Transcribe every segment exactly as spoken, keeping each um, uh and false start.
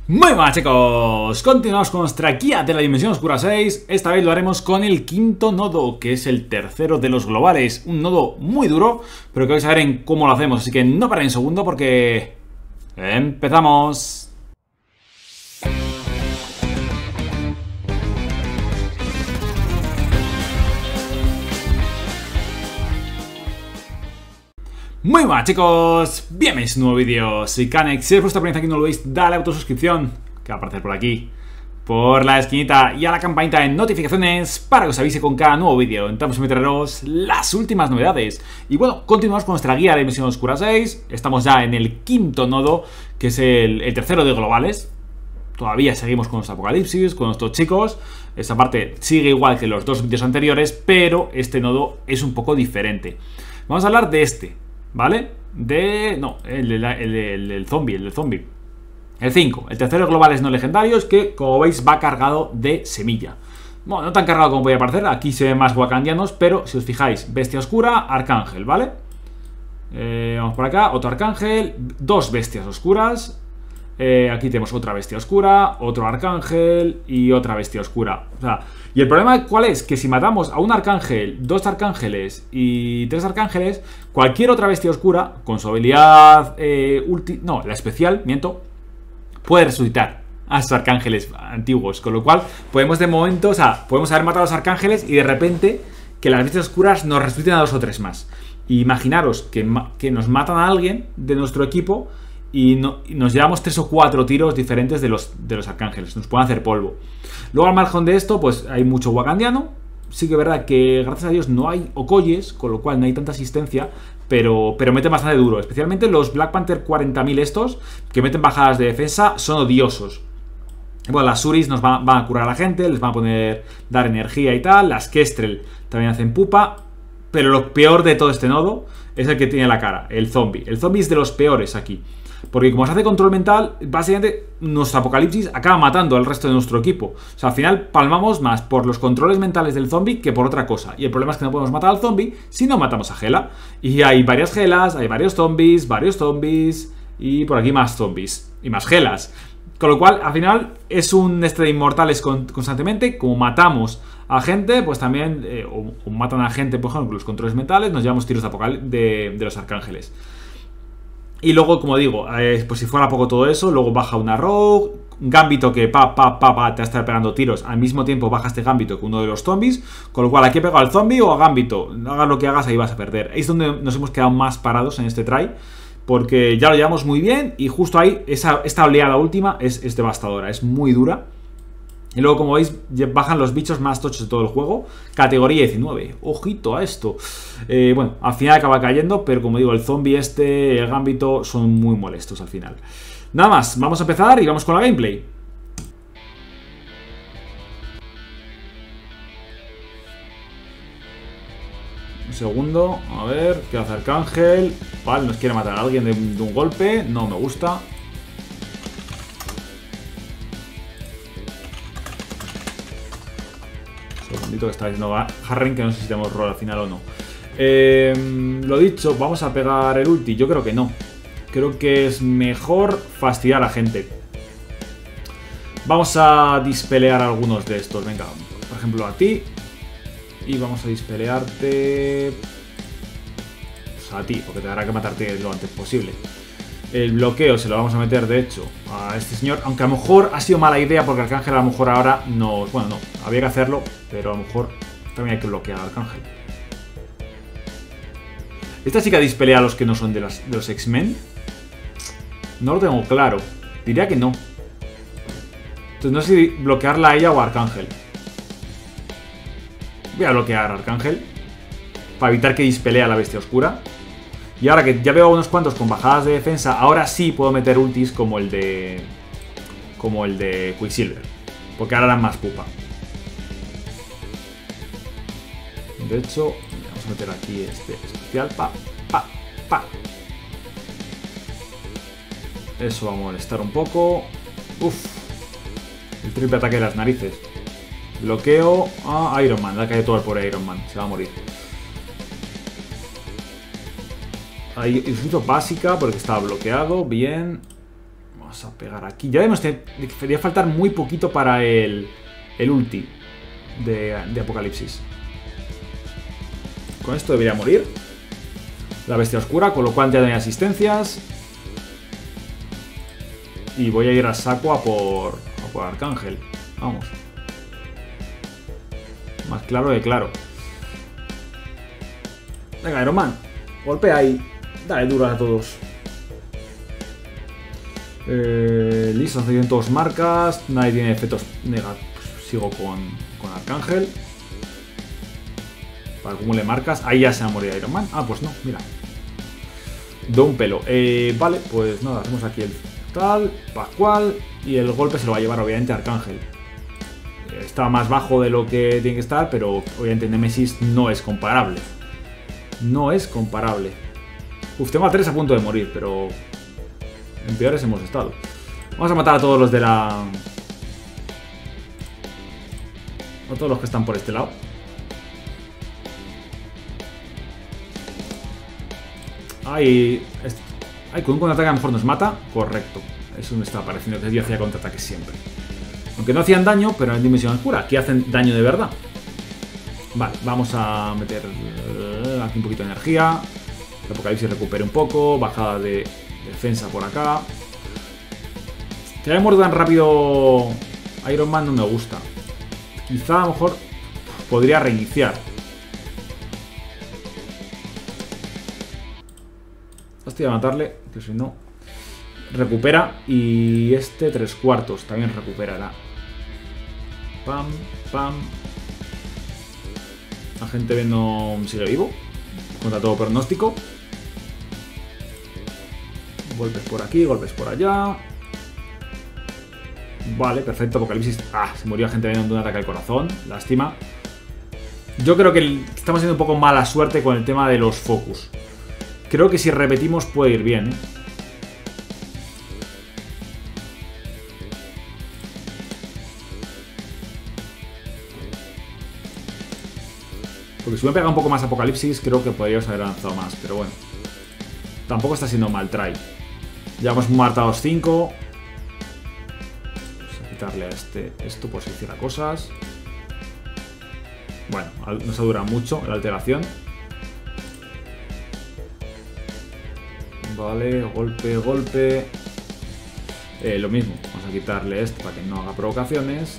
Muy buenas, chicos, continuamos con nuestra guía de la Dimensión Oscura seis. Esta vez lo haremos con el quinto nodo, que es el tercero de los globales. Un nodo muy duro, pero que vais a ver en cómo lo hacemos. Así que no paréis un segundo porque... ¡empezamos! Muy buenas, chicos, bienvenidos a un nuevo vídeo. Soy Canex. Si os vuestra primera vez aquí no lo veis, dale a autosuscripción, que va a aparecer por aquí, por la esquinita, y a la campanita de notificaciones para que os avise con cada nuevo vídeo. Intentamos meteros las últimas novedades. Y bueno, continuamos con nuestra guía de Dimensión Oscura seis. Estamos ya en el quinto nodo, que es el, el tercero de globales. Todavía seguimos con nuestro apocalipsis, con nuestros chicos. Esa parte sigue igual que los dos vídeos anteriores, pero este nodo es un poco diferente. Vamos a hablar de este, ¿vale? De... no, el, el, el, el, el zombie, el del zombie. El cinco, el tercero de globales no legendarios, que como veis va cargado de semilla. Bueno, no tan cargado como podría parecer, aquí se ven más wakandianos, pero si os fijáis, bestia oscura, arcángel, ¿vale? Eh, vamos por acá, otro arcángel, dos bestias oscuras. Eh, aquí tenemos otra bestia oscura, otro arcángel y otra bestia oscura. O sea, y el problema ¿cuál es? Que si matamos a un arcángel, dos arcángeles y tres arcángeles, cualquier otra bestia oscura, con su habilidad eh, ulti... no, la especial, miento, puede resucitar a esos arcángeles antiguos. Con lo cual, podemos de momento, o sea, podemos haber matado a los arcángeles y de repente que las bestias oscuras nos resuciten a dos o tres más. Y imaginaros que, que nos matan a alguien de nuestro equipo y, no, y nos llevamos tres o cuatro tiros diferentes de los, de los arcángeles. Nos pueden hacer polvo. Luego, al margen de esto, pues hay mucho wakandiano. Sí que es verdad que, gracias a Dios, no hay okoyes, con lo cual no hay tanta asistencia, pero, pero meten bastante duro. Especialmente los Black Panther cuarenta mil estos, que meten bajadas de defensa, son odiosos. Bueno, las Suris nos van, van a curar a la gente, les van a poner, dar energía y tal. Las Kestrel también hacen pupa. Pero lo peor de todo este nodo es el que tiene la cara, el zombie. El zombie es de los peores aquí. Porque como se hace control mental, básicamente nuestro apocalipsis acaba matando al resto de nuestro equipo. O sea, al final palmamos más por los controles mentales del zombie que por otra cosa. Y el problema es que no podemos matar al zombie si no matamos a Hela. Y hay varias Helas, hay varios zombies, varios zombies y por aquí más zombies y más Helas. Con lo cual, al final, es un este de inmortales constantemente. Como matamos a gente, pues también eh, o, o matan a gente, por ejemplo, con los controles mentales, nos llevamos tiros de, de, de los arcángeles. Y luego, como digo, eh, pues si fuera poco todo eso, luego baja una Rogue, un Gambito que pa, pa, pa, pa, te va a estar pegando tiros. Al mismo tiempo baja este Gambito que uno de los zombies, con lo cual aquí he pegado al zombie o a Gambito. Hagas lo que hagas, ahí vas a perder. Ahí es donde nos hemos quedado más parados en este try, porque ya lo llevamos muy bien y justo ahí, esa, esta oleada última es, es devastadora, es muy dura. Y luego, como veis, bajan los bichos más tochos de todo el juego. Categoría diecinueve. Ojito a esto. Eh, bueno, al final acaba cayendo, pero como digo, el zombie este, el Gambito, son muy molestos al final. Nada más, vamos a empezar y vamos con la gameplay. Un segundo, a ver, ¿qué hace Arcángel? Vale, nos quiere matar a alguien de, de un golpe. No me gusta. Que está diciendo Harren, que no sé si tenemos rol al final o no. Eh, lo dicho, vamos a pegar el ulti. Yo creo que no. Creo que es mejor fastidiar a gente. Vamos a dispelear a algunos de estos. Venga, por ejemplo a ti. Y vamos a dispelearte pues a ti, porque te dará que matarte lo antes posible. El bloqueo se lo vamos a meter, de hecho, a este señor. Aunque a lo mejor ha sido mala idea, porque Arcángel a lo mejor ahora nos... bueno, no, había que hacerlo, pero a lo mejor también hay que bloquear a Arcángel. ¿Esta chica dispelea a los que no son de, las, de los X-Men? No lo tengo claro. Diría que no. Entonces no sé si bloquearla a ella o a Arcángel. Voy a bloquear a Arcángel para evitar que dispelea a la bestia oscura. Y ahora que ya veo unos cuantos con bajadas de defensa, ahora sí puedo meter ultis como el de... como el de Quicksilver. Porque ahora dan más pupa. De hecho, vamos a meter aquí este especial. Pa, pa, pa. Eso va a molestar un poco. Uf. El triple ataque de las narices. Bloqueo a Iron Man. Le ha caído todo el pobre Iron Man. Se va a morir. Ahí uso básica porque estaba bloqueado. Bien. Vamos a pegar aquí. Ya vemos que debería faltar muy poquito para el, el ulti de, de Apocalipsis. Con esto debería morir la bestia oscura, con lo cual ya no hay asistencias. Y voy a ir a saco a por, a por Arcángel. Vamos. Más claro que claro. Venga, Iron Man. Golpea ahí. Dale duro a todos. Eh, listo, han salido todos marcas. Nadie tiene efectos negativos. Sigo con, con Arcángel. Para que acumule marcas. Ahí ya se ha morido Iron Man. Ah, pues no, mira. Do un pelo. Eh, vale, pues nada, hacemos aquí el tal, Pascual. Y el golpe se lo va a llevar obviamente Arcángel. Eh, está más bajo de lo que tiene que estar, pero obviamente Nemesis no es comparable. No es comparable. Uf, tengo a tres a punto de morir, pero en peores hemos estado. Vamos a matar a todos los de la... A todos los que están por este lado. Ay, ay, con un contraataque a lo mejor nos mata. Correcto. Eso me está pareciendo que yo hacía contraataques siempre. Aunque no hacían daño, pero en Dimensión Oscura. Aquí hacen daño de verdad. Vale, vamos a meter aquí un poquito de energía. Que Apocalipsis recupere un poco. Bajada de defensa por acá. Que haya muerto tan rápido Iron Man no me gusta. Quizá a lo mejor podría reiniciar. Hostia, a matarle, que si no recupera. Y este tres cuartos también recuperará. Pam, pam. La gente viendo sigue vivo contra todo pronóstico. Golpes por aquí, golpes por allá. Vale, perfecto. Apocalipsis. Ah, se murió gente viendo un ataque al corazón. Lástima. Yo creo que estamos teniendo un poco mala suerte con el tema de los focus. Creo que si repetimos puede ir bien, ¿eh? Porque si me pega un poco más Apocalipsis, creo que podríamos haber avanzado más. Pero bueno, tampoco está siendo mal try. Ya hemos matado cinco. Vamos a quitarle a este esto por si hiciera cosas. Bueno, no se dura mucho la alteración. Vale, golpe, golpe. Eh, lo mismo, vamos a quitarle esto para que no haga provocaciones.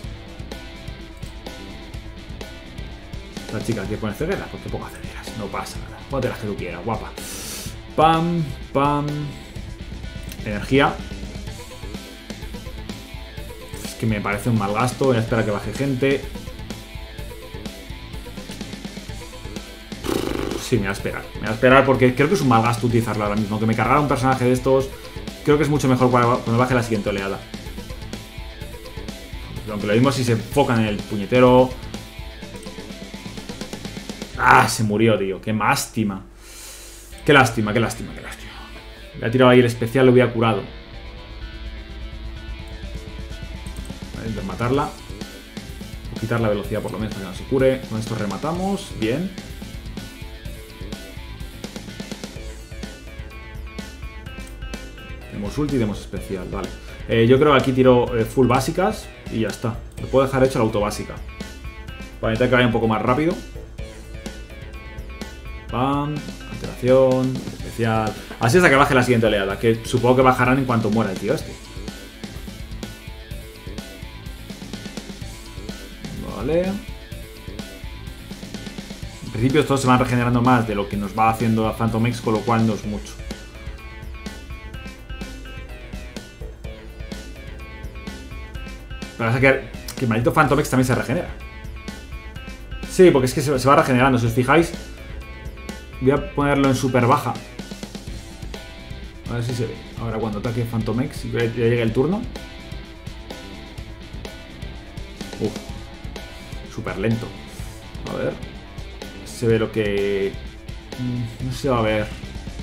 La chica quiere poner cegueras, pues que ponga cegueras, no pasa nada. Ponte las que tú quieras, guapa. Pam, pam. Energía. Es que me parece un mal gasto. Voy a esperar a que baje gente. Sí, me voy a esperar. Me voy a esperar porque creo que es un mal gasto utilizarlo ahora mismo. Que me cargara un personaje de estos, creo que es mucho mejor cuando baje la siguiente oleada. Aunque lo mismo si se enfocan en el puñetero. Ah, se murió, tío. Qué lástima. Qué lástima, qué lástima, qué lástima. Le ha tirado ahí el especial, lo hubiera curado. Vale, de matarla. O quitar la velocidad por lo menos para que no se cure. Con esto rematamos. Bien. Tenemos ulti y tenemos especial, vale. Eh, yo creo que aquí tiro eh, full básicas y ya está. Lo puedo dejar hecho la auto básica. Para intentar que vaya un poco más rápido. Pam, alteración, especial. Así hasta que baje la siguiente oleada, que supongo que bajarán en cuanto muera el tío este. Vale. En principio estos se van regenerando más de lo que nos va haciendo la Phantom X, con lo cual no es mucho. Pero pasa que, que el maldito Phantom X también se regenera. Sí, porque es que se, se va regenerando, si os fijáis. Voy a ponerlo en super baja. A ver si se ve. Ahora cuando ataque Phantom X, ya llegue el turno. Uf. Súper lento. A ver. Se ve lo que... No se va a ver.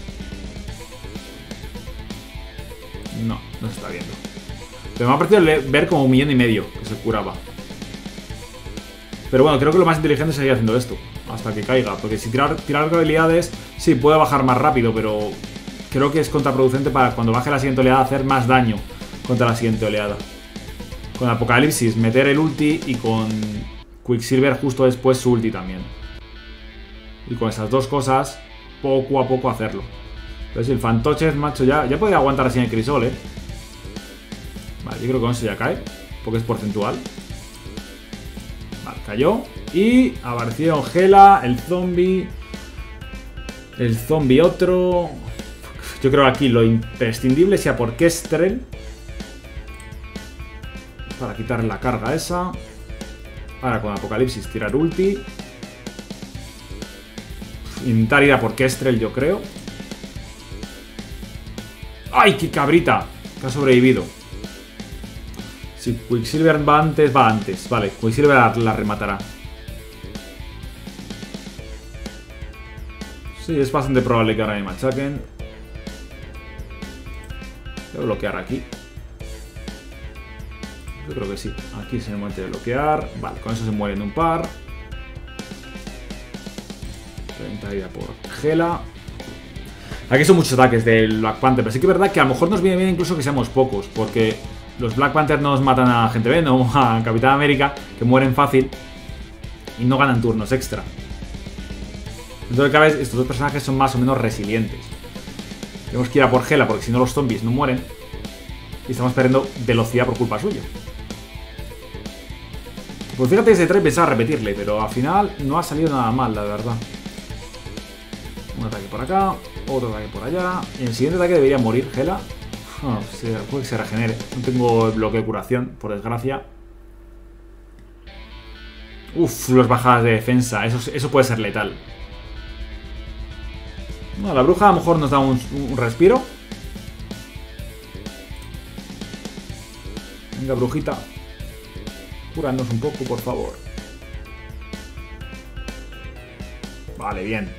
No, no se está viendo. Pero me ha parecido ver como un millón y medio que se curaba. Pero bueno, creo que lo más inteligente sería haciendo esto. Hasta que caiga, porque si tirar, tirar habilidades, sí, puede bajar más rápido, pero creo que es contraproducente para cuando baje la siguiente oleada hacer más daño contra la siguiente oleada. Con Apocalipsis meter el ulti y con Quicksilver justo después su ulti también. Y con esas dos cosas, poco a poco hacerlo. Entonces el fantoche, macho, ya, ya podría aguantar así en el crisol, eh. Vale, yo creo que con eso ya cae, porque es porcentual. Vale, cayó. Y apareció Gela, el zombie. El zombie otro. Yo creo que aquí lo imprescindible sea por Kestrel. Para quitarle la carga esa. Ahora con Apocalipsis tirar ulti. Intentar ir a por Kestrel, yo creo. ¡Ay, qué cabrita! Que ha sobrevivido. Si Quicksilver va antes, va antes. Vale, Quicksilver la, la rematará. Sí, es bastante probable que ahora me machaquen. Voy a bloquear aquí. Yo creo que sí. Aquí se me muere de bloquear. Vale, con eso se mueren un par. treinta ida por Gela. Aquí son muchos ataques del Black Panther, pero sí que es verdad que a lo mejor nos viene bien incluso que seamos pocos, porque los Black Panther no nos matan a Gente Venom o a Capitán América, que mueren fácil y no ganan turnos extra. Entonces cada vez estos dos personajes son más o menos resilientes. Tenemos que ir a por Gela, porque si no los zombies no mueren y estamos perdiendo velocidad por culpa suya. Pues fíjate que ese try pensaba repetirle, pero al final no ha salido nada mal, la verdad. Un ataque por acá, otro ataque por allá. En el siguiente ataque debería morir Gela. Oh, se, puede que se regenere. No tengo el bloqueo de curación, por desgracia. Uff, las bajadas de defensa. Eso, eso puede ser letal. No, la bruja a lo mejor nos da un, un respiro. Venga, brujita. Cúranos un poco, por favor. Vale, bien.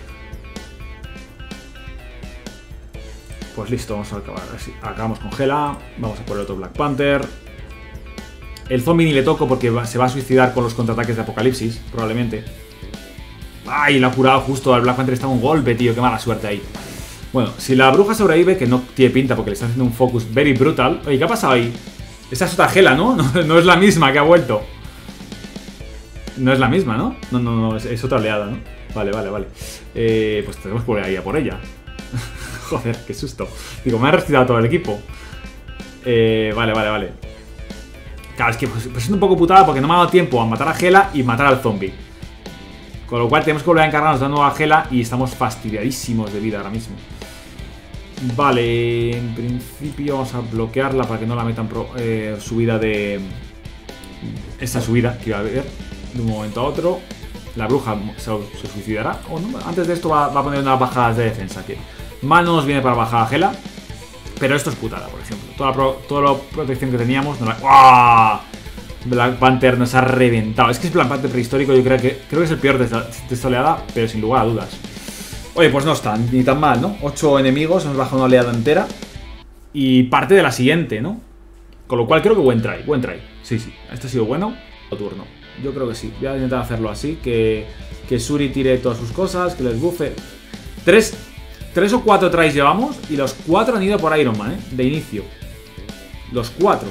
Pues listo, vamos a acabar. Así, acabamos con Gela. Vamos a por el otro Black Panther. El zombie ni le toco porque va, se va a suicidar con los contraataques de Apocalipsis, probablemente. ¡Ay! La ha curado justo al Black Panther. Está un golpe, tío. Qué mala suerte ahí. Bueno, si la bruja sobrevive, que no tiene pinta porque le está haciendo un focus very brutal. Oye, ¿qué ha pasado ahí? Esa es otra Gela, ¿no? ¿no? No es la misma que ha vuelto. No es la misma, ¿no? No, no, no. Es, es otra oleada, ¿no? Vale, vale, vale. Eh, pues tenemos que volver ahí a por ella. Joder, qué susto. Digo, me ha retirado todo el equipo. Eh, vale, vale, vale. Claro, es que pues, pues es un poco putada porque no me ha dado tiempo a matar a Gela y matar al zombie. Con lo cual tenemos que volver a encargarnos de una nueva Gela y estamos fastidiadísimos de vida ahora mismo. Vale, en principio vamos a bloquearla para que no la metan pro, eh, subida de... Esta subida que iba a haber de un momento a otro. La bruja se, se suicidará. O no, antes de esto va, va a poner unas bajadas de defensa que mal no nos viene para bajar a Gela. Pero esto es putada, por ejemplo. Toda la, pro, toda la protección que teníamos no la... ¡Wow! Black Panther nos ha reventado. Es que es Black Panther prehistórico. Yo creo que, creo que es el peor de esta, de esta oleada, pero sin lugar a dudas. Oye, pues no está ni tan mal, ¿no? Ocho enemigos, hemos bajado una oleada entera. Y parte de la siguiente, ¿no? Con lo cual creo que buen try, buen try. Sí, sí, este ha sido bueno. Turno. Yo creo que sí. Voy a intentar hacerlo así. Que, que Shuri tire todas sus cosas, que les buffe. Tres, tres o cuatro tries llevamos y los cuatro han ido por Iron Man, ¿eh? De inicio. Los cuatro.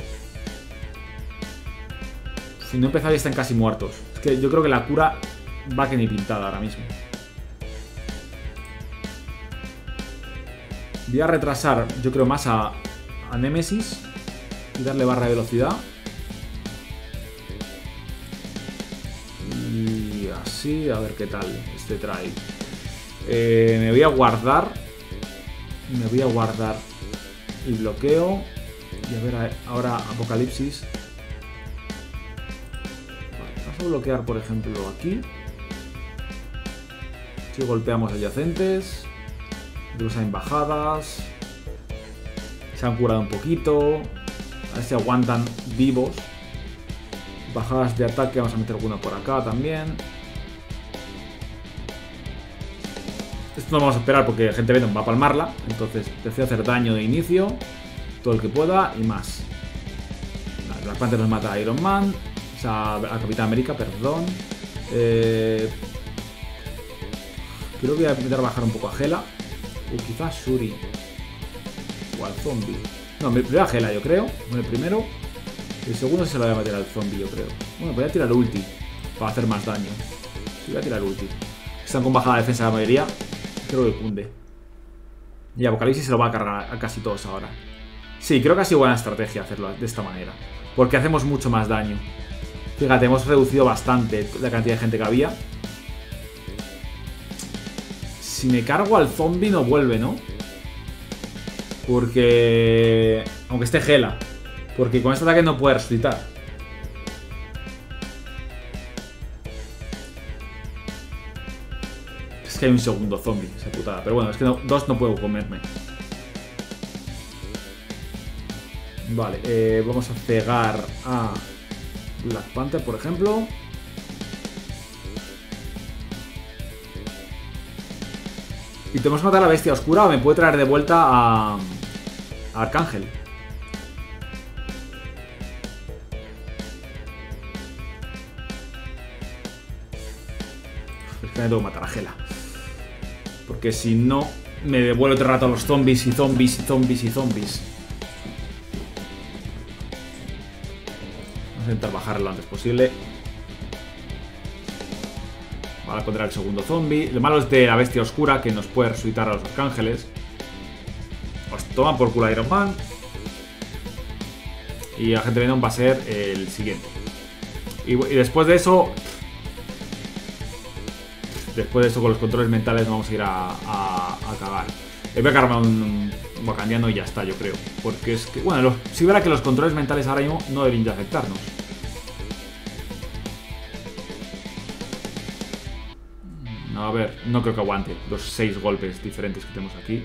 Si no empezáis están casi muertos. Es que yo creo que la cura va que ni pintada ahora mismo. Voy a retrasar, yo creo, más a, a Nemesis y darle barra de velocidad. Y así, a ver qué tal este try. Eh, me voy a guardar. Me voy a guardar el bloqueo. Y a ver ahora Apocalipsis. Vale, vamos a bloquear, por ejemplo, aquí. Si golpeamos adyacentes. Usan bajadas. Se han curado un poquito. A ver si aguantan vivos. Bajadas de ataque. Vamos a meter alguna por acá también. Esto no vamos a esperar porque Gente Venom va a palmarla. Entonces prefiero hacer daño de inicio. Todo el que pueda y más. Black Panther nos mata a Iron Man. O sea, a Capitán América, perdón. Eh, creo que voy a intentar bajar un poco a Gela. O quizás Shuri. O al zombie. No, me voy a Gela, yo creo. El primero. El segundo se lo voy a meter al zombie, yo creo. Bueno, voy a tirar ulti para hacer más daño. Sí, voy a tirar ulti. Están con bajada defensa la mayoría. Creo que cunde. Y Apocalipsis se lo va a cargar a casi todos ahora. Sí, creo que ha sido buena estrategia hacerlo de esta manera. Porque hacemos mucho más daño. Fíjate, hemos reducido bastante la cantidad de gente que había. Si me cargo al zombie no vuelve, ¿no? Porque... aunque esté Gela. Porque con este ataque no puede resucitar. Es que hay un segundo zombie, esa putada. Pero bueno, es que no, dos no puedo comerme. Vale, eh, vamos a cegar a Black Panther, por ejemplo. Y tenemos que matar a la bestia oscura o me puede traer de vuelta a, a Arcángel. Es que me tengo que matar a Gela. Porque si no, me devuelve otro rato a los zombies y zombies y zombies y zombies. Vamos a intentar bajarlo lo antes posible. Vale, pondrá el segundo zombie. Lo malo es de la bestia oscura que nos puede resucitar a los arcángeles. Pues toma por culo a Iron Man. Y Agente Venom va a ser el siguiente. Y, y después de eso... Después de eso con los controles mentales vamos a ir a, a, a cagar. Voy a cargarme un, un wakandiano y ya está, yo creo. Porque es que... Bueno, los, si verá que los controles mentales ahora mismo no deberían de afectarnos. No, a ver, no creo que aguante los seis golpes diferentes que tenemos aquí.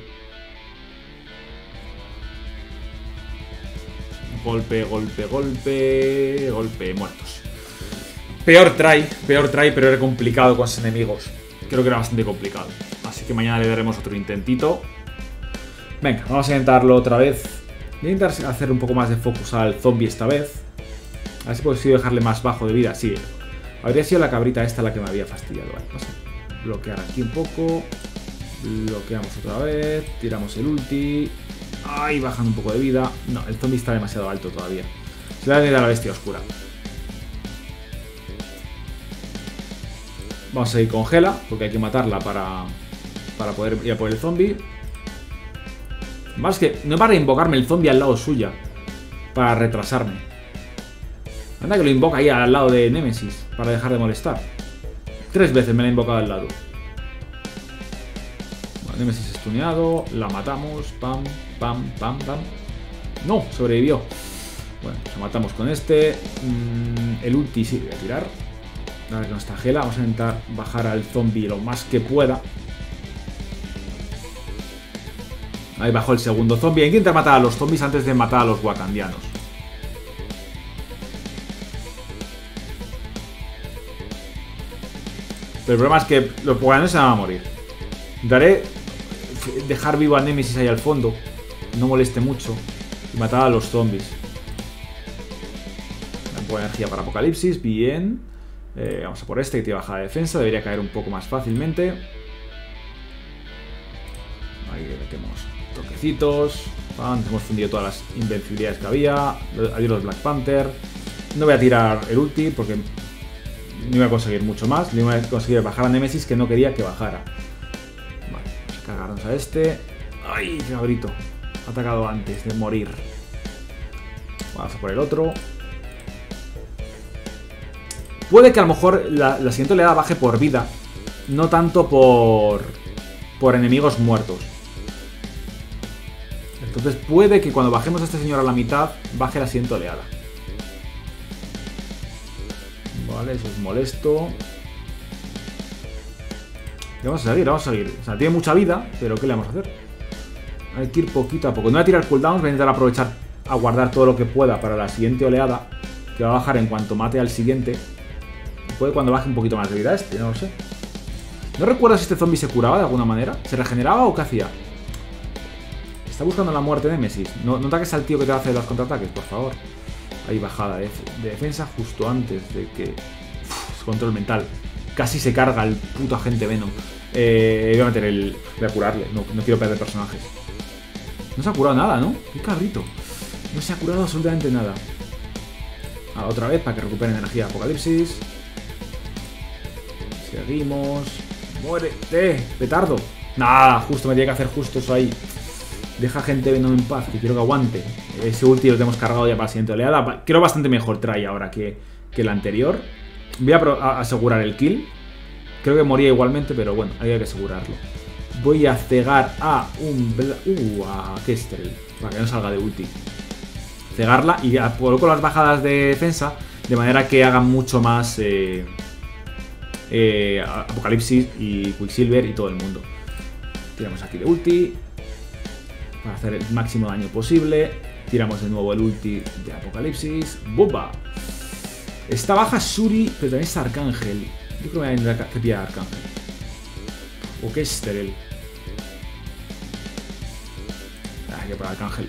Golpe, golpe, golpe... Golpe, muertos. Peor try, peor try, pero era complicado con sus enemigos. Creo que era bastante complicado. Así que mañana le daremos otro intentito. Venga, vamos a intentarlo otra vez. Voy a intentar hacer un poco más de focus al zombie esta vez. A ver si consigo dejarle más bajo de vida. Sí, habría sido la cabrita esta la que me había fastidiado. Vale, vamos a bloquear aquí un poco. Bloqueamos otra vez. Tiramos el ulti. Ay, bajando un poco de vida. No, el zombie está demasiado alto todavía. Se le va a ir a la bestia oscura. Vamos a ir con Gela, porque hay que matarla para, para poder ir a por el zombie. Más que no para invocarme el zombie al lado suya, para retrasarme. Anda que lo invoca ahí al lado de Nemesis, para dejar de molestar. Tres veces me la he invocado al lado. Bueno, Nemesis estuneado, la matamos, pam, pam, pam, pam. No, sobrevivió. Bueno, pues la matamos con este. Mm, el ulti sí, voy a tirar. Ahora que no está Gela, vamos a intentar bajar al zombie lo más que pueda. Ahí bajó el segundo zombie. Hay que intentar matar a los zombies antes de matar a los wakandianos. Pero el problema es que los wakandianos se van a morir. Intentaré dejar vivo a Nemesis ahí al fondo, no moleste mucho, y matar a los zombies. Un poco de energía para Apocalipsis, bien. Eh, vamos a por este que tiene bajada de defensa. Debería caer un poco más fácilmente. Ahí le metemos toquecitos. Pam, hemos fundido todas las invencibilidades que había. Adiós los Black Panther. No voy a tirar el ulti porque no iba a conseguir mucho más. No iba a conseguir bajar a Nemesis que no quería que bajara. Vale, vamos a cargarnos a este. ¡Ay, qué cabrito! Ha atacado antes de morir. Vamos a por el otro. Puede que a lo mejor la, la siguiente oleada baje por vida, no tanto por, por enemigos muertos. Entonces puede que cuando bajemos a este señor a la mitad, baje la siguiente oleada. Vale, eso es molesto. Y vamos a seguir, vamos a seguir. O sea, tiene mucha vida, pero ¿qué le vamos a hacer? Hay que ir poquito a poco. No voy a tirar cooldowns, voy a intentar aprovechar a guardar todo lo que pueda para la siguiente oleada, que va a bajar en cuanto mate al siguiente. Puede cuando baje un poquito más de vida este, no lo sé. No recuerdo si este zombie se curaba de alguna manera. ¿Se regeneraba o qué hacía? Está buscando la muerte de Nemesis. No, no ataques al tío que te hace los contraataques, por favor. Hay bajada de, de defensa justo antes de que... Uf, control mental. Casi se carga el puto agente Venom. Eh, voy a meter el... Voy a curarle. No, no quiero perder personajes. No se ha curado nada, ¿no? Qué cabrito. No se ha curado absolutamente nada. Ahora otra vez para que recupere energía Apocalipsis. Seguimos. ¡Muérete, petardo! Nada, justo me tiene que hacer justo eso ahí. Deja gente Venom en paz, que quiero que aguante. Ese ulti lo tenemos cargado ya para la siguiente oleada. Creo bastante mejor try ahora que, que el anterior. Voy a, a asegurar el kill. Creo que moría igualmente, pero bueno, hay que asegurarlo. Voy a cegar a un... Uh, a Kestrel, para que no salga de ulti. Cegarla y coloco las bajadas de defensa de manera que hagan mucho más eh, eh, Apocalipsis y Quicksilver y todo el mundo. Tiramos aquí de ulti para hacer el máximo daño posible. Tiramos de nuevo el ulti de Apocalipsis. ¡Bumba! Está baja Shuri, pero también está Arcángel. Yo creo que me voy a que pillar a Arcángel. O Kestrel. Ah, que para Arcángel.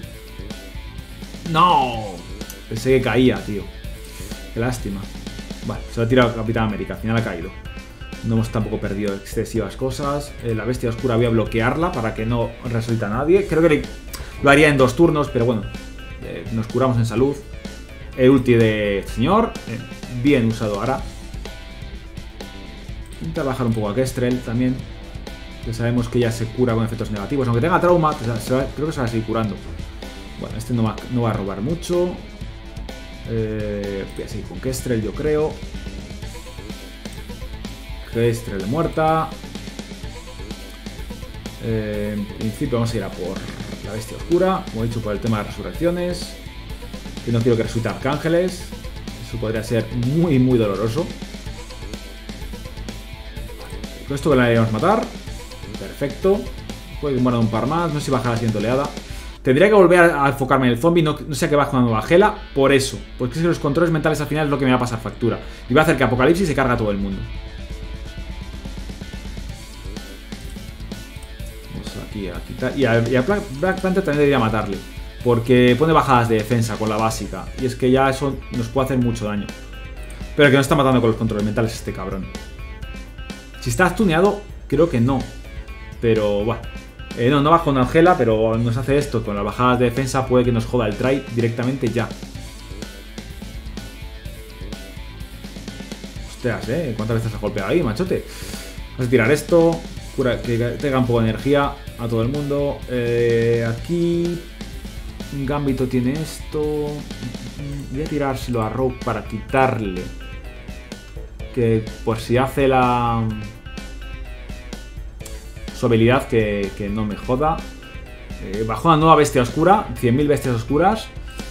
¡No! Pensé que caía, tío. Qué lástima. Vale, se lo ha tirado Capitán América. Al final ha caído. No hemos tampoco perdido excesivas cosas. Eh, la bestia oscura voy a bloquearla para que no resulte a nadie. Creo que lo haría en dos turnos, pero bueno. Eh, nos curamos en salud. El ulti de este señor. Eh, bien usado ahora. Intenta bajar un poco a Kestrel también. Que sabemos que ya se cura con efectos negativos. Aunque tenga trauma, se va, creo que se va a seguir curando. Bueno, este no va, no va a robar mucho. Eh, voy a seguir con Kestrel, yo creo. Kestrel muerta. Eh, en principio vamos a ir a por la bestia oscura. Como he dicho, por el tema de resurrecciones. Que no quiero que resucite arcángeles. Eso podría ser muy, muy doloroso. Con esto que la debemos matar. Perfecto. Puede que muera un par más. No sé si baja la siguiente oleada. Tendría que volver a enfocarme en el zombie, no, no sé a qué va cuando bajela, por eso. Porque es que los controles mentales al final es lo que me va a pasar factura. Y va a hacer que Apocalipsis se carga a todo el mundo. Vamos aquí a quitar. Y a, y a Black, Black Panther también debería matarle. Porque pone bajadas de defensa con la básica. Y es que ya eso nos puede hacer mucho daño. Pero el que no está matando con los controles mentales es este cabrón. Si está tuneado, creo que no. Pero, bueno. Eh, no, no baja con Angela, pero nos hace esto. Con las bajadas de defensa puede que nos joda el try directamente ya. Ostras, ¿eh? ¿Cuántas veces has golpeado ahí, machote? Vamos a tirar esto. Cura, que tenga un poco de energía a todo el mundo. Eh, aquí... Gambito tiene esto. Voy a tirárselo a Rogue para quitarle. Que por si hace la... su habilidad que, que no me joda. Eh, bajó una nueva bestia oscura. cien mil bestias oscuras.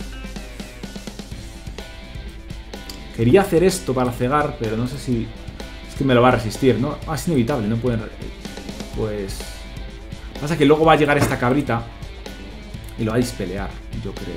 Quería hacer esto para cegar, pero no sé si... Es que me lo va a resistir, ¿no? Ah, es inevitable, no pueden... Pues... Pasa que luego va a llegar esta cabrita y lo va a dispelear, yo creo.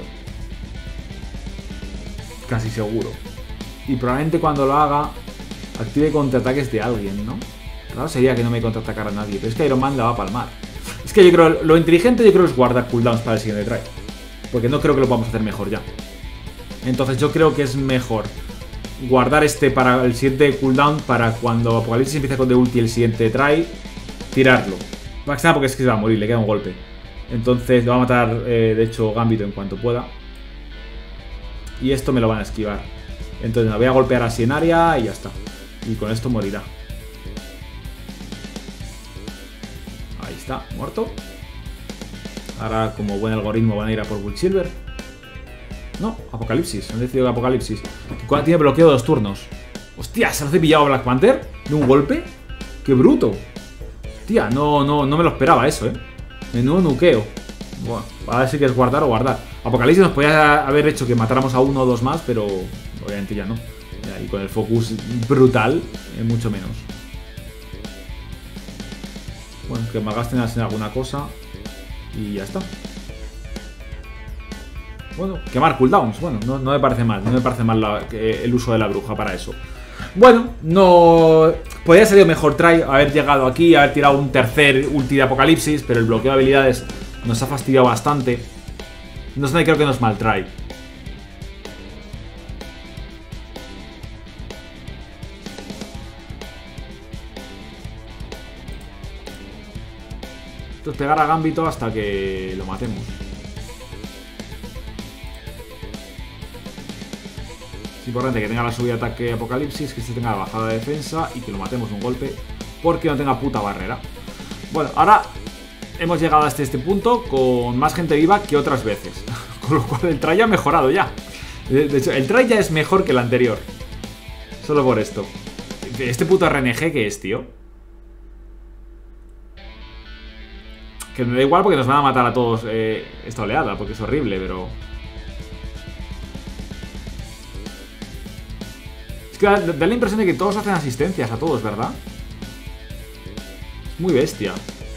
Casi seguro. Y probablemente cuando lo haga active contraataques de alguien, ¿no? Claro, sería que no me contraatacara a nadie. Pero es que Iron Man la va a palmar. Es que yo creo, lo inteligente yo creo es guardar cooldowns para el siguiente try. Porque no creo que lo podamos hacer mejor ya. Entonces yo creo que es mejor guardar este para el siguiente cooldown, para cuando Apocalipsis empiece con The Ulti el siguiente try, tirarlo. Más que nada porque es que se va a morir, le queda un golpe. Entonces lo va a matar, eh, de hecho, Gambito en cuanto pueda. Y esto me lo van a esquivar. Entonces me voy a golpear así en área y ya está. Y con esto morirá. Ahí está, muerto. Ahora, como buen algoritmo, van a ir a por Quicksilver. No, Apocalipsis. Han decidido que Apocalipsis. Tiene bloqueo de dos turnos. Hostia, ¿se lo hace pillado a Black Panther? ¿De un golpe? ¡Qué bruto! Tía, no, no, no me lo esperaba eso, eh. Menudo nuqueo. Bueno, a ver si quieres guardar o guardar. Apocalipsis nos podía haber hecho que matáramos a uno o dos más, pero obviamente ya no. Y con el focus brutal, eh, mucho menos. Bueno, que malgasten en alguna cosa. Y ya está. Bueno, quemar cooldowns. Bueno, no, no me parece mal. No me parece mal la, que, el uso de la bruja para eso. Bueno, no... Podría haber salido mejor try, haber llegado aquí, haber tirado un tercer ulti de Apocalipsis, pero el bloqueo de habilidades nos ha fastidiado bastante. No sé, creo que no es mal try. Entonces pegar a Gambito hasta que lo matemos. Es importante que tenga la subida de ataque Apocalipsis, que este tenga la bajada de defensa y que lo matemos de un golpe, porque no tenga puta barrera. Bueno, ahora hemos llegado hasta este punto con más gente viva que otras veces. Con lo cual el try ya ha mejorado ya. De, de hecho, el try ya es mejor que el anterior. Solo por esto. Este puto R N G que es, tío. Que me da igual porque nos van a matar a todos eh, esta oleada, porque es horrible, pero... Es que da, da la impresión de que todos hacen asistencias a todos, ¿verdad? Es muy bestia.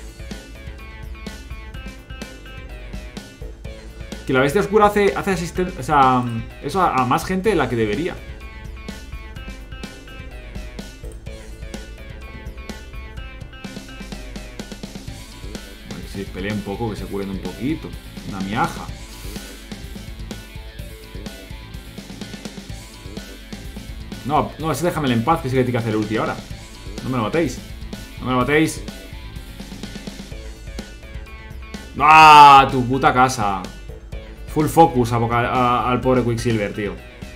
Que la bestia oscura hace, hace asistencia... O sea, eso a, a más gente de la que debería. Que se pelee un poco, que se curen un poquito. Una miaja. No, no, ese déjamelo en paz, que sí que tiene que hacer el ulti ahora. No me lo matéis. No me lo matéis. ¡Ah! Tu puta casa. Full focus a, a, al pobre Quicksilver, tío.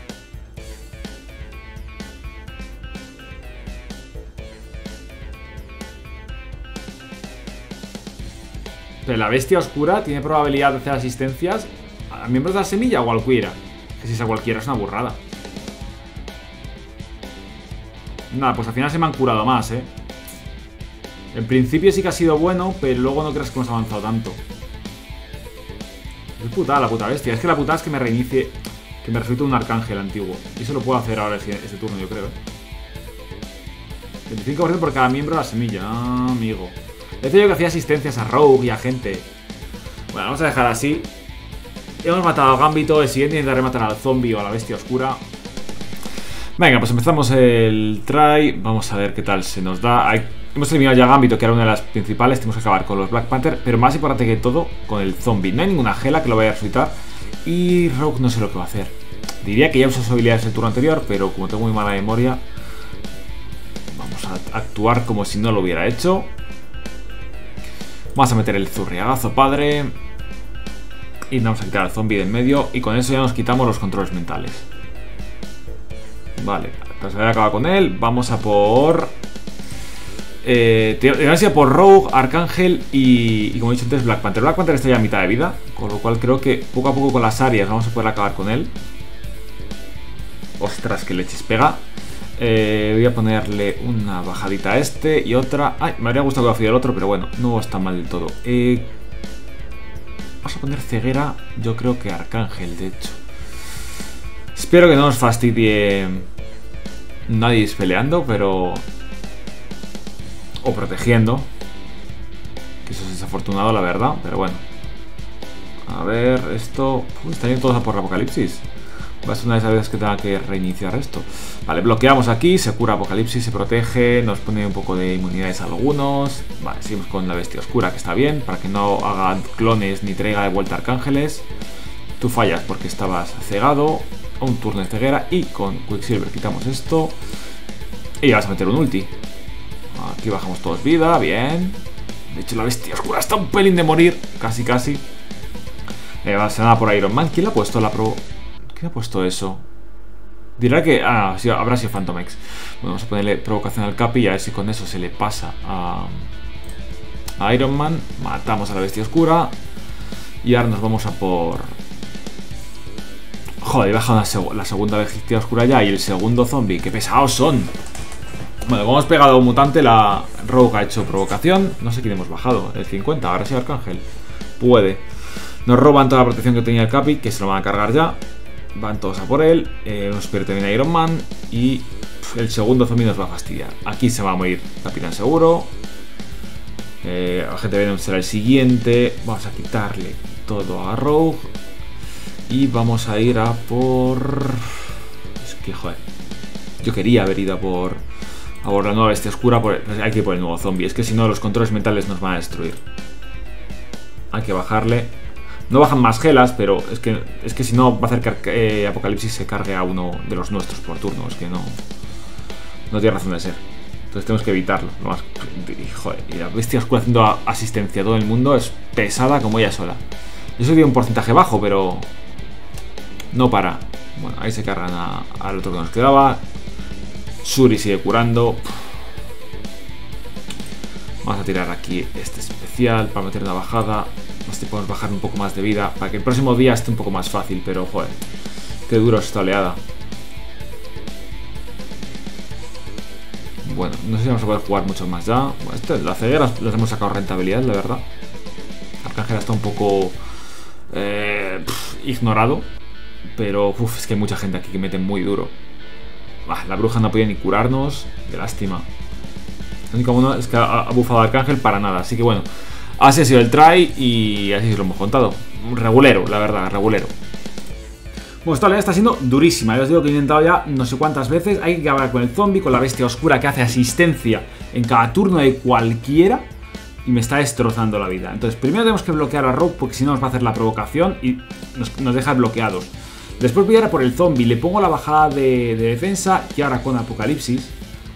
Pero la bestia oscura tiene probabilidad de hacer asistencias a miembros de la semilla o al cualquiera. Que si es a cualquiera es una burrada. Nada, pues al final se me han curado más, eh. En principio sí que ha sido bueno, pero luego no creas que hemos avanzado tanto. Es putada la puta bestia. Es que la putada es que me reinicie, que me resulte un arcángel antiguo. Y eso lo puedo hacer ahora este turno, yo creo, eh. veinticinco por ciento por cada miembro de la semilla. Ah, amigo. Decía yo que hacía asistencias a Rogue y a gente. Bueno, vamos a dejar así. Hemos matado a Gambito. El siguiente intentaré matar al zombie o a la bestia oscura. Venga, pues empezamos el try. Vamos a ver qué tal se nos da. Hay... Hemos eliminado ya a Gambito, que era una de las principales. Tenemos que acabar con los Black Panther. Pero más importante que todo, con el zombie. No hay ninguna gela que lo vaya a resucitar. Y Rogue no sé lo que va a hacer. Diría que ya usó sus habilidades el turno anterior, pero como tengo muy mala memoria, vamos a actuar como si no lo hubiera hecho. Vamos a meter el zurriagazo padre. Y vamos a quitar al zombie de en medio. Y con eso ya nos quitamos los controles mentales. Vale, tras haber acabado con él, vamos a por... Eh, Tenemos que ir por Rogue, Arcángel y, y como he dicho antes, Black Panther. Black Panther está ya a mitad de vida, con lo cual creo que poco a poco con las áreas vamos a poder acabar con él. Ostras, que leches pega. Eh, voy a ponerle una bajadita a este y otra... Ay, me habría gustado que hubiera el otro, pero bueno, no está mal del todo. Eh, vamos a poner ceguera, yo creo que Arcángel, de hecho. Espero que no nos fastidie nadie peleando, pero... O protegiendo. Que eso es desafortunado, la verdad, pero bueno. A ver, esto... Uy, están yendo todos a por Apocalipsis. Va a ser una de esas veces que tenga que reiniciar esto. Vale, bloqueamos aquí, se cura Apocalipsis, se protege, nos pone un poco de inmunidades a algunos. Vale, seguimos con la bestia oscura, que está bien, para que no haga clones ni traiga de vuelta arcángeles. Tú fallas porque estabas cegado. Un turno de ceguera y con Quicksilver quitamos esto. Y ya vas a meter un ulti. Aquí bajamos todos vida, bien. De hecho la bestia oscura está un pelín de morir. Casi, casi. eh, Va a ser nada por Iron Man. ¿Quién le ha puesto la pro? ¿Quién ha puesto eso? Dirá que... Ah, sí, habrá sido Phantom X. Bueno, vamos a ponerle provocación al Capi y a ver si con eso se le pasa a, a Iron Man. Matamos a la bestia oscura. Y ahora nos vamos a por... Joder, he bajado seg la segunda bestia oscura ya y el segundo zombie. ¡Qué pesados son! Bueno, como hemos pegado a un mutante, la Rogue ha hecho provocación. No sé quién hemos bajado, el cincuenta, ahora sí Arcángel. Puede. Nos roban toda la protección que tenía el Capi, que se lo van a cargar ya. Van todos a por él. Eh, nos pierde también Iron Man. Y pff, el segundo zombie nos va a fastidiar. Aquí se va a morir Capitán seguro. Eh, Agente Venom será el siguiente. Vamos a quitarle todo a Rogue. Y vamos a ir a por... Es que, joder, yo quería haber ido a por... A por la nueva bestia oscura. Por... Hay que ir por el nuevo zombie. Es que si no, los controles mentales nos van a destruir. Hay que bajarle. No bajan más gelas, pero es que, es que si no va a hacer que eh, Apocalipsis se cargue a uno de los nuestros por turno. Es que no... No tiene razón de ser. Entonces tenemos que evitarlo. Lo más... Joder, y la bestia oscura haciendo asistencia a todo el mundo es pesada como ella sola. Yo soy de un porcentaje bajo, pero... No para. Bueno, ahí se cargan a, al otro que nos quedaba. Shuri sigue curando. Vamos a tirar aquí este especial para meter una bajada. Así podemos bajar un poco más de vida para que el próximo día esté un poco más fácil. Pero joder, qué duro esta oleada. Bueno, no sé si vamos a poder jugar mucho más ya. Bueno, esto, la ceguera les hemos sacado rentabilidad, la verdad. Arcángel está un poco eh, pff, ignorado. Pero uf, es que hay mucha gente aquí que mete muy duro. Ah, la bruja no podía ni curarnos. Qué lástima. Lo único bueno es que ha, ha bufado a Arcángel para nada. Así que bueno, así ha sido el try y así lo hemos contado. Regulero, la verdad, regulero. Bueno, esta oleada está siendo durísima. Ya os digo que he intentado ya no sé cuántas veces. Hay que acabar con el zombie, con la bestia oscura que hace asistencia en cada turno de cualquiera. Y me está destrozando la vida. Entonces, primero tenemos que bloquear a Rogue porque si no nos va a hacer la provocación y nos, nos deja bloqueados. Después voy a ir a por el zombie. Le pongo la bajada de, de defensa y ahora con Apocalipsis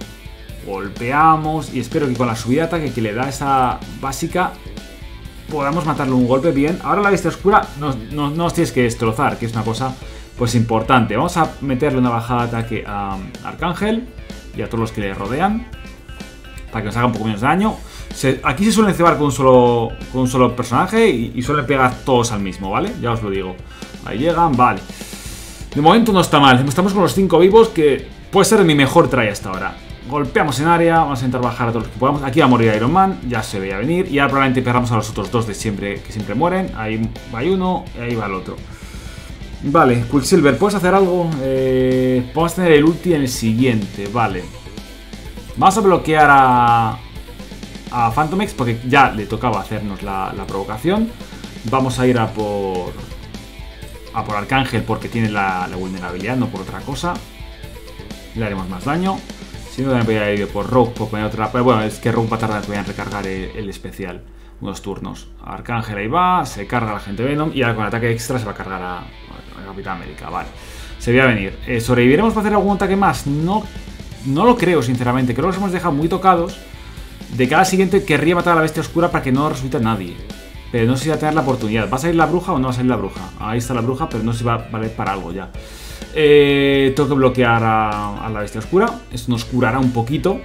golpeamos y espero que con la subida de ataque que le da esa básica podamos matarle un golpe bien. Ahora la bestia oscura nos, nos, nos tienes que destrozar, que es una cosa pues importante. Vamos a meterle una bajada de ataque a Arcángel y a todos los que le rodean para que nos haga un poco menos daño. Se, aquí se suelen cebar con un solo, con un solo personaje y, y suelen pegar todos al mismo, ¿vale? Ya os lo digo. Ahí llegan, vale. De momento no está mal. Estamos con los cinco vivos, que puede ser mi mejor try hasta ahora. Golpeamos en área, vamos a intentar bajar a todos los que podamos. Aquí va a morir Iron Man, ya se veía venir. Y ahora probablemente pegamos a los otros dos de siempre, que siempre mueren. Ahí va uno y ahí va el otro. Vale, Quicksilver, ¿puedes hacer algo? Eh, podemos tener el ulti en el siguiente, vale. Vamos a bloquear a, a Fantomex porque ya le tocaba hacernos la, la provocación. Vamos a ir a por... a por Arcángel porque tiene la, la vulnerabilidad, no por otra cosa. Le haremos más daño. Si no, también voy a ir por Rogue por poner otra. Pero bueno, es que Rogue va a tardar en recargar el, el especial. Unos turnos. Arcángel ahí va, se carga a la gente Venom y ahora con el ataque extra se va a cargar a, a Capitán América. Vale, se veía venir. Eh, ¿Sobreviviremos para hacer algún ataque más? No, no lo creo, sinceramente. Creo que los hemos dejado muy tocados. De cada siguiente querría matar a la bestia oscura para que no resucite nadie. Pero no sé si va a tener la oportunidad. ¿Va a salir la bruja o no va a salir la bruja? Ahí está la bruja, pero no sé si va a valer para algo ya. Eh, tengo que bloquear a, a la bestia oscura. Esto nos curará un poquito.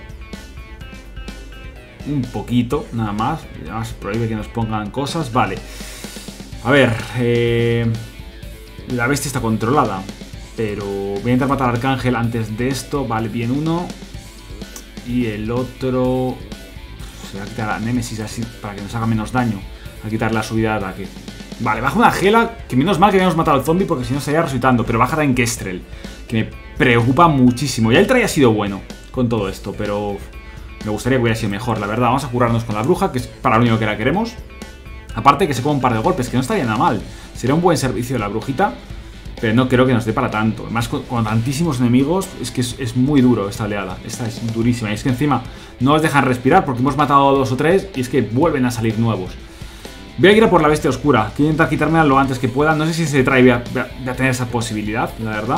Un poquito, nada más. Además, prohíbe que nos pongan cosas. Vale. A ver. Eh, la bestia está controlada. Pero voy a intentar matar al Arcángel antes de esto. Vale, bien uno. Y el otro... Se va a quitar a Nemesis así para que nos haga menos daño. A quitar la subida de ataque. Vale, baja una Gela, que menos mal que habíamos matado al zombie porque si no estaría resucitando. Pero baja también Kestrel, que me preocupa muchísimo. Ya el try ha sido bueno con todo esto, pero me gustaría que hubiera sido mejor, la verdad. Vamos a curarnos con la bruja, que es para lo único que la queremos. Aparte que se coma un par de golpes, que no estaría nada mal. Sería un buen servicio de la brujita, pero no creo que nos dé para tanto. Además, con, con tantísimos enemigos, es que es, es muy duro esta oleada. Esta es durísima. Y es que encima no os dejan respirar porque hemos matado a dos o tres y es que vuelven a salir nuevos. Voy a ir a por la bestia oscura. Quiero intentar quitármela lo antes que pueda. No sé si se trae, voy a, voy a tener esa posibilidad, la verdad.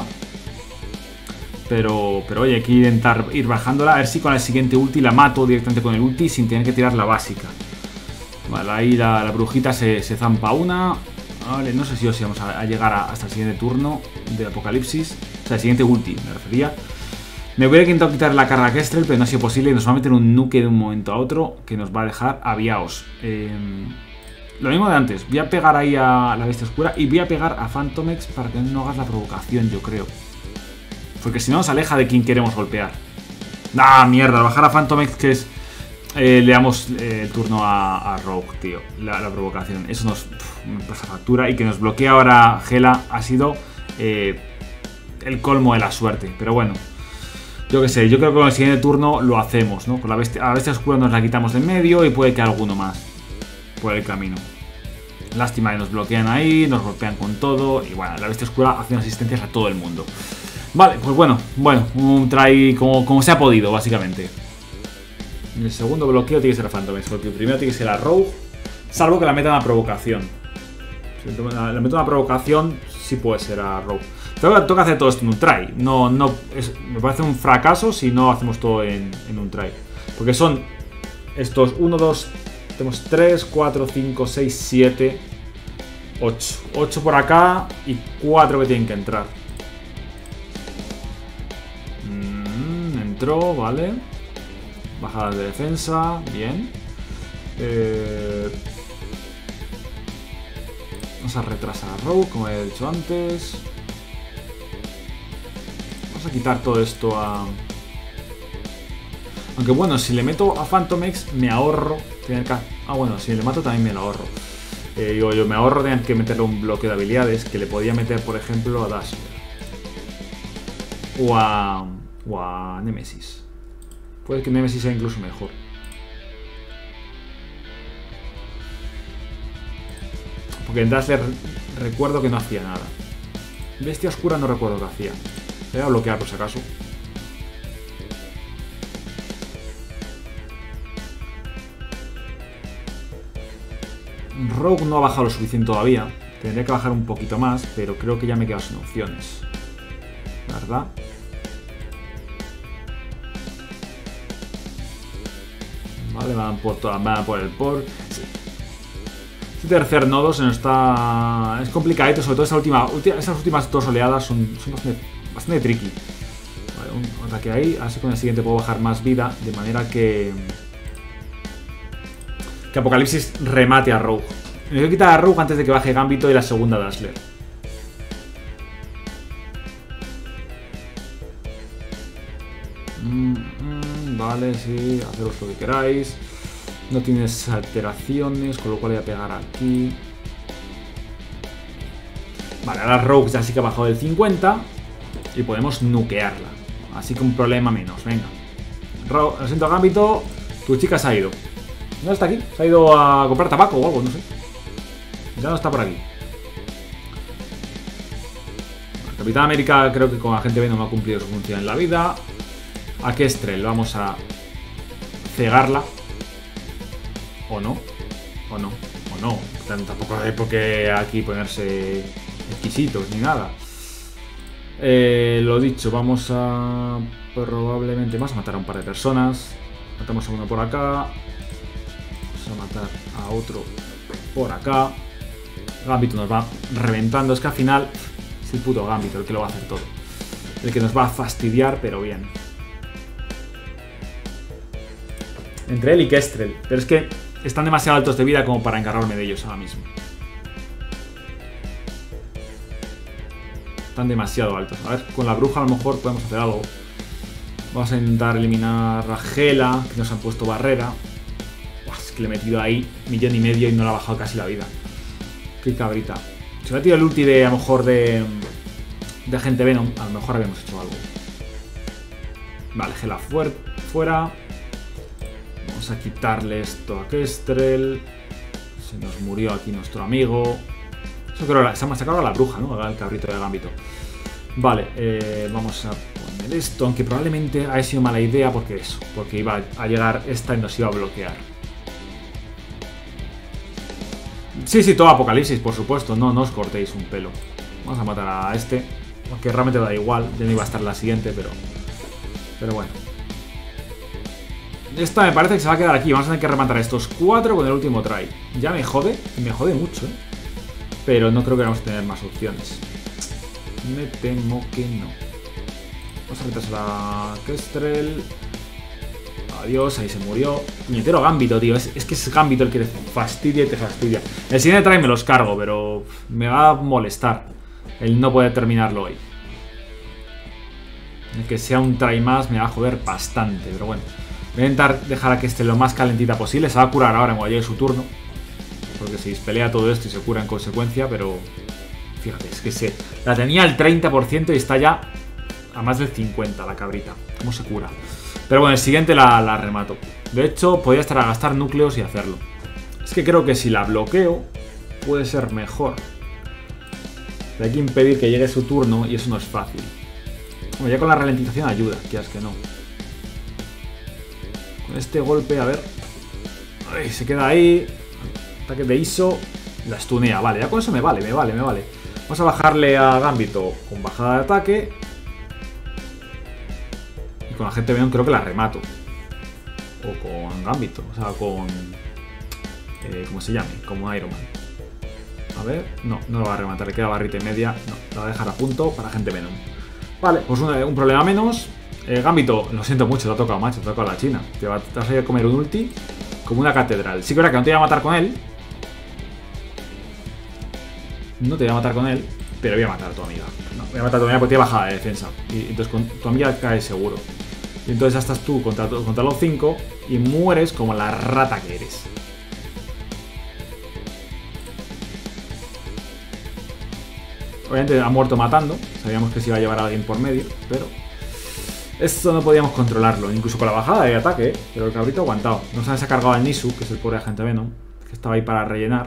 Pero, pero oye, hay que intentar ir bajándola. A ver si con el siguiente ulti la mato directamente con el ulti sin tener que tirar la básica. Vale, ahí la, la brujita se, se zampa una. Vale, no sé si os vamos a, a llegar a, hasta el siguiente turno de Apocalipsis. O sea, el siguiente ulti, me refería. Me hubiera intentado quitar la carga a Kestrel, pero no ha sido posible. Y nos va a meter un nuke de un momento a otro que nos va a dejar aviaos. Eh... Lo mismo de antes, voy a pegar ahí a la bestia oscura y voy a pegar a Fantomex para que no hagas la provocación, yo creo. Porque si no nos aleja de quien queremos golpear. ¡Ah, mierda! Bajar a Fantomex que es... Eh, le damos eh, el turno a, a Rogue, tío. La, la provocación. Eso nos, pff, nos pasa factura. Y que nos bloquea ahora Gela ha sido eh, el colmo de la suerte. Pero bueno, yo qué sé, yo creo que con el siguiente turno lo hacemos, ¿no? Con la bestia, a la bestia oscura nos la quitamos de en medio y puede que alguno más por el camino. Lástima que nos bloquean ahí, nos golpean con todo. Y bueno, la bestia oscura hace asistencias a todo el mundo. Vale, pues bueno, bueno, un try como, como se ha podido, básicamente. El segundo bloqueo tiene que ser a Fantomex, porque el primero tiene que ser a Rogue, salvo que la metan a provocación. Si la, la meto a provocación, sí puede ser a Rogue. Tengo, tengo que hacer todo esto en un try. No, no, es, me parece un fracaso si no hacemos todo en, en un try. Porque son estos uno, dos... Tenemos tres, cuatro, cinco, seis, siete, ocho. ocho por acá y cuatro que tienen que entrar. entró, vale. Bajadas de defensa, bien. Eh... Vamos a retrasar a Rogue, como he dicho antes. Vamos a quitar todo esto a... Aunque bueno, si le meto a Phantomex me ahorro tener que... Ah, bueno, si le mato también me lo ahorro. Eh, digo, yo me ahorro tener que meterle un bloque de habilidades que le podía meter, por ejemplo, a Dazzler. O a... O a Nemesis. Puede que Nemesis sea incluso mejor. Porque en Dazzler recuerdo que no hacía nada. Bestia Oscura no recuerdo qué hacía. Le voy a bloquear por si acaso. Rogue no ha bajado lo suficiente todavía. Tendría que bajar un poquito más, pero creo que ya me he quedado sin opciones. ¿Verdad? Vale, van por, toda, van por el por... Sí. Este tercer nodo se nos está... Es complicadito, sobre todo esta última, estas últimas dos oleadas son, son bastante, bastante tricky. Vale, un ataque ahí, así con el siguiente puedo bajar más vida, de manera que... Que Apocalipsis remate a Rogue. Me voy a quitar a Rogue antes de que baje Gambito y la segunda Dazzler. Mm, mm, vale, sí, haceros lo que queráis. No tienes alteraciones, con lo cual voy a pegar aquí. Vale, ahora Rogue ya sí que ha bajado del cincuenta y podemos nukearla. Así que un problema menos, venga. Rogue, lo siento, Gambito, tu chica se ha ido. ¿No está aquí? Se ha ido a comprar tabaco o algo, no sé. Ya no está por aquí. El Capitán América creo que con Agente Venom ha cumplido su función en la vida. A Kestrel vamos a cegarla. O no. O no. O no. Tampoco hay por qué aquí ponerse exquisitos ni nada. Eh, lo dicho, vamos a... Probablemente vamos a matar a un par de personas. Matamos a uno por acá. Vamos a matar a otro por acá. Gambito nos va reventando. Es que al final es el puto Gambito el que lo va a hacer todo. El que nos va a fastidiar, pero bien. Entre él y Kestrel. Pero es que están demasiado altos de vida como para encargarme de ellos ahora mismo. Están demasiado altos. A ver, con la bruja a lo mejor podemos hacer algo. Vamos a intentar eliminar a Gela, que nos han puesto barrera. Uah, es que le he metido ahí millón y medio y no le ha bajado casi la vida. Qué cabrita. Si hubiera tirado el ulti de, a lo mejor, de, de Agente Venom, a lo mejor habíamos hecho algo. Vale, Gela fuer, fuera. Vamos a quitarle esto a Kestrel. Se nos murió aquí nuestro amigo. Eso creo que se ha masacrado a la bruja, ¿no? El cabrito de Gambito. Vale, eh, vamos a poner esto, aunque probablemente haya sido mala idea porque eso, porque iba a llegar esta y nos iba a bloquear. Sí, sí, todo Apocalipsis, por supuesto, no, no os cortéis un pelo. Vamos a matar a este, aunque realmente da igual, ya no iba a estar la siguiente, pero... Pero bueno. Esta me parece que se va a quedar aquí, vamos a tener que rematar a estos cuatro con el último try. Ya me jode, me jode mucho, ¿eh? Pero no creo que vamos a tener más opciones. Me temo que no. Vamos a retrasar a Kestrel. Adiós, ahí se murió. Puñetero Gambito, tío. Es, es que es Gambito el que te fastidia y te fastidia. El siguiente try me los cargo, pero me va a molestar el no poder terminarlo hoy. El que sea un try más me va a joder bastante, pero bueno. Voy a intentar dejar a Kestrel lo más calentita posible. Se va a curar ahora en cuando llegue su turno. Porque se dispelea todo esto y se cura en consecuencia, pero... Fíjate, es que se... La tenía al treinta por ciento y está ya a más del cincuenta por ciento la cabrita. ¿Cómo se cura? Pero bueno, el siguiente la, la remato. De hecho, podría estar a gastar núcleos y hacerlo. Es que creo que si la bloqueo, puede ser mejor. Pero hay que impedir que llegue su turno y eso no es fácil. Bueno, ya con la ralentización ayuda, quieras que no. Con este golpe, a ver... Ay, se queda ahí... Ataque de I S O, la stunea, vale, ya con eso me vale, me vale, me vale. Vamos a bajarle a Gambito con bajada de ataque. Y con Agente Venom creo que la remato. O con Gambito, o sea, con... Eh, ¿Cómo se llame? Como Iron Man. A ver, no, no lo va a rematar, le queda barrita y media. No, la va a dejar a punto para Agente Venom. Vale, pues un, un problema menos. Eh, Gambito, lo siento mucho, te ha tocado, macho, te ha tocado la China. Te, va, te vas a ir a comer un ulti como una catedral. Sí que es verdad que no te voy a matar con él. No te voy a matar con él, pero voy a matar a tu amiga. No, voy a matar a tu amiga porque tiene bajada de defensa. Y entonces con tu amiga cae seguro. Y entonces ya estás tú contra, contra los cinco y mueres como la rata que eres. Obviamente ha muerto matando. Sabíamos que se iba a llevar a alguien por medio, pero esto no podíamos controlarlo. Incluso con la bajada de ataque, ¿eh? Pero el cabrito ha aguantado. No se ha cargado al Nisu, que es el pobre agente Venom, que estaba ahí para rellenar.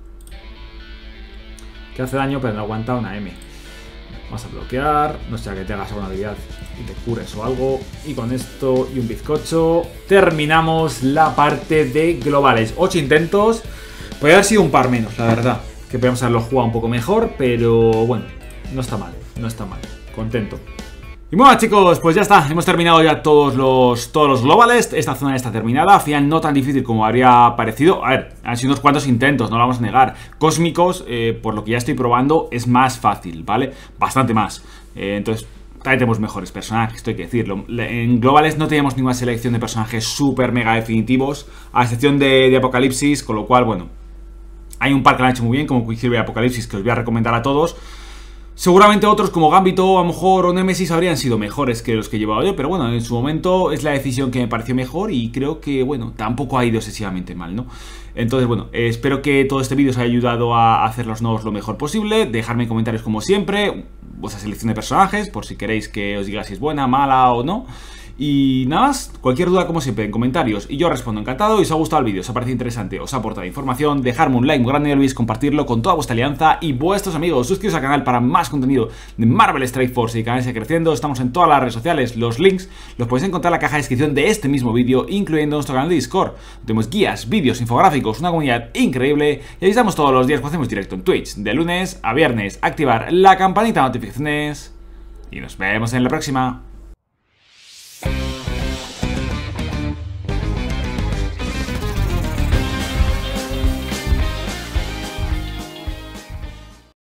Que hace daño, pero no aguanta una M. Vamos a bloquear, no sea que te hagas alguna habilidad y te cures o algo. Y con esto y un bizcocho terminamos la parte de globales. Ocho intentos. Podría haber sido un par menos, la verdad. Que podríamos haberlo jugado un poco mejor, pero bueno, no está mal, no está mal. Contento. Y bueno, chicos, pues ya está, hemos terminado ya todos los, todos los globales. Esta zona está terminada, al final no tan difícil como habría parecido. A ver, han sido unos cuantos intentos, no lo vamos a negar. Cósmicos, eh, por lo que ya estoy probando, es más fácil, ¿vale? Bastante más, eh, entonces también tenemos mejores personajes, esto hay que decirlo. En globales no teníamos ninguna selección de personajes súper mega definitivos, a excepción de, de Apocalipsis, con lo cual, bueno, hay un par que lo han hecho muy bien, como Quicksilver y Apocalipsis, que os voy a recomendar a todos. Seguramente otros como Gambito, a lo mejor, o Nemesis habrían sido mejores que los que he llevado yo, pero bueno, en su momento es la decisión que me pareció mejor y creo que, bueno, tampoco ha ido excesivamente mal, ¿no? Entonces, bueno, eh, espero que todo este vídeo os haya ayudado a hacer los nuevos lo mejor posible. Dejadme en comentarios como siempre vuestra selección de personajes, por si queréis que os diga si es buena, mala o no. Y nada más, cualquier duda como siempre en comentarios y yo respondo encantado. Y os ha gustado el vídeo, os ha parecido interesante, os ha aportado información, dejadme un like muy grande y no olvidéis compartirlo con toda vuestra alianza y vuestros amigos. Suscribiros al canal para más contenido de Marvel Strike Force y que siga creciendo. Estamos en todas las redes sociales, los links los podéis encontrar en la caja de descripción de este mismo vídeo, incluyendo nuestro canal de Discord. Tenemos guías, vídeos, infográficos, una comunidad increíble y ahí estamos todos los días cuando hacemos directo en Twitch, de lunes a viernes. Activar la campanita de notificaciones y nos vemos en la próxima.